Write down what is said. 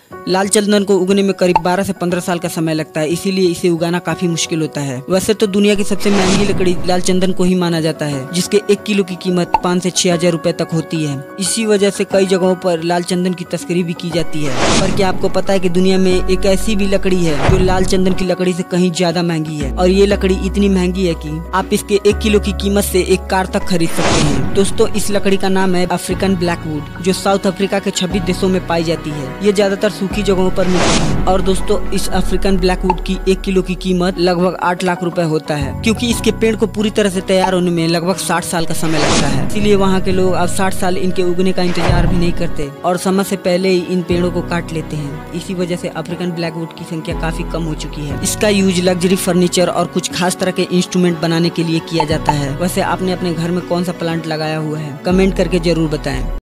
लाल चंदन को उगने में करीब 12 से 15 साल का समय लगता है, इसीलिए इसे उगाना काफी मुश्किल होता है। वैसे तो दुनिया की सबसे महंगी लकड़ी लाल चंदन को ही माना जाता है, जिसके 1 किलो की कीमत 5 से 6 हजार रुपए तक होती है। इसी वजह से कई जगहों पर लाल चंदन की तस्करी भी की जाती है। पर क्या आपको पता है कि दुनिया में एक ऐसी भी लकड़ी है जो लाल चंदन की लकड़ी से कहीं ज्यादा महंगी है, और ये लकड़ी इतनी महंगी है कि आप इसके 1 किलो की कीमत से एक कार तक खरीद सकते हैं। दोस्तों, इस लकड़ी का नाम है अफ्रीकन ब्लैकवुड, जो साउथ अफ्रीका के 26 देशों में पाई जाती है। ये ज्यादातर सूखी जगहों पर मिलती है। और दोस्तों, इस अफ्रीकन ब्लैकवुड की 1 किलो की कीमत लगभग 8 लाख रुपए होता है, क्योंकि इसके पेड़ को पूरी तरह से तैयार होने में लगभग 60 साल का समय लगता है। इसीलिए वहाँ के लोग अब 60 साल इनके उगने का इंतजार भी नहीं करते और समय से पहले ही इन पेड़ों को काट लेते हैं। इसी वजह से अफ्रीकन ब्लैकवुड की संख्या काफी कम हो चुकी है। इसका यूज लग्जरी फर्नीचर और कुछ खास तरह के इंस्ट्रूमेंट बनाने के लिए किया जाता है। वैसे आपने अपने घर में कौन सा प्लांट लगाया हुआ है, कमेंट करके जरूर बताएं।